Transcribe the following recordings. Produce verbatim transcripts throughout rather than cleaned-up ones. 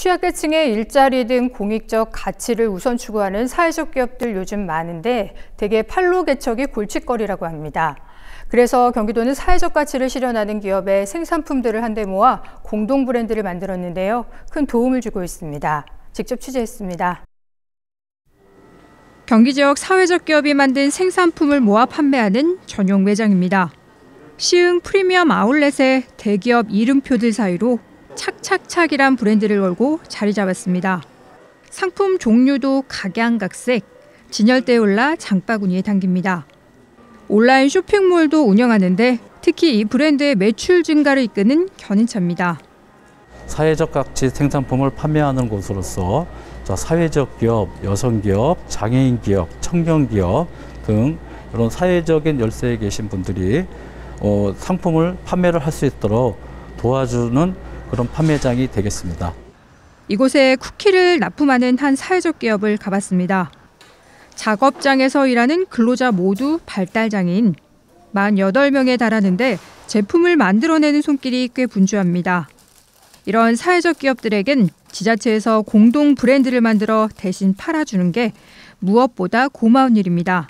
취약계층의 일자리 등 공익적 가치를 우선 추구하는 사회적 기업들 요즘 많은데 대개 판로 개척이 골칫거리라고 합니다. 그래서 경기도는 사회적 가치를 실현하는 기업의 생산품들을 한데 모아 공동 브랜드를 만들었는데요. 큰 도움을 주고 있습니다. 직접 취재했습니다. 경기 지역 사회적 기업이 만든 생산품을 모아 판매하는 전용 매장입니다. 시흥 프리미엄 아울렛의 대기업 이름표들 사이로 착착착이란 브랜드를 걸고 자리 잡았습니다. 상품 종류도 각양각색, 진열대에 올라 장바구니에 담깁니다. 온라인 쇼핑몰도 운영하는데 특히 이 브랜드의 매출 증가를 이끄는 견인차입니다. 사회적 가치 생산품을 판매하는 곳으로서 사회적 기업, 여성 기업, 장애인 기업, 청년 기업 등 이런 사회적인 열세에 계신 분들이 어, 상품을 판매를 할 수 있도록 도와주는 그런 판매장이 되겠습니다. 이곳에 쿠키를 납품하는 한 사회적 기업을 가봤습니다. 작업장에서 일하는 근로자 모두 발달장애인 사십팔 명에 달하는데 제품을 만들어내는 손길이 꽤 분주합니다. 이런 사회적 기업들에겐 지자체에서 공동 브랜드를 만들어 대신 팔아주는 게 무엇보다 고마운 일입니다.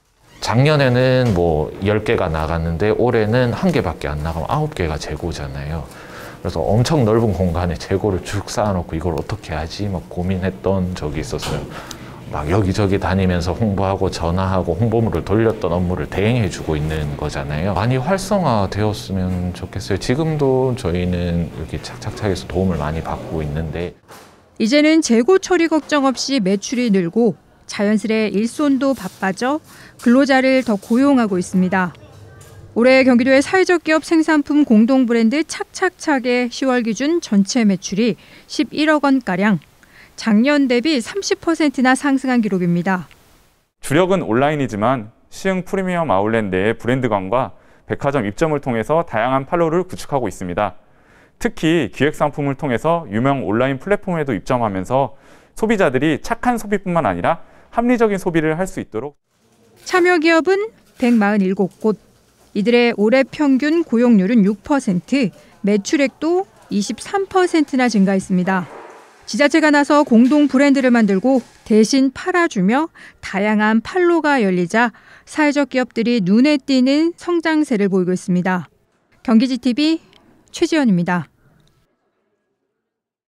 작년에는 뭐 열 개가 나갔는데 올해는 한 개밖에 안 나가면 아홉 개가 재고잖아요. 그래서 엄청 넓은 공간에 재고를 쭉 쌓아놓고 이걸 어떻게 하지 막 고민했던 적이 있었어요. 막 여기저기 다니면서 홍보하고 전화하고 홍보물을 돌렸던 업무를 대행해주고 있는 거잖아요. 많이 활성화되었으면 좋겠어요. 지금도 저희는 이렇게 착착착해서 도움을 많이 받고 있는데 이제는 재고 처리 걱정 없이 매출이 늘고 자연스레 일손도 바빠져 근로자를 더 고용하고 있습니다. 올해 경기도의 사회적 기업 생산품 공동 브랜드 착착착의 시월 기준 전체 매출이 십일억 원가량, 작년 대비 삼십 퍼센트나 상승한 기록입니다. 주력은 온라인이지만 시흥 프리미엄 아울렛 내의 브랜드관과 백화점 입점을 통해서 다양한 판로를 구축하고 있습니다. 특히 기획상품을 통해서 유명 온라인 플랫폼에도 입점하면서 소비자들이 착한 소비뿐만 아니라 합리적인 소비를 할 수 있도록 참여 기업은 백사십칠 곳, 이들의 올해 평균 고용률은 육 퍼센트, 매출액도 이십삼 퍼센트나 증가했습니다. 지자체가 나서 공동 브랜드를 만들고 대신 팔아주며 다양한 판로가 열리자 사회적 기업들이 눈에 띄는 성장세를 보이고 있습니다. 경기지티비 최지연입니다.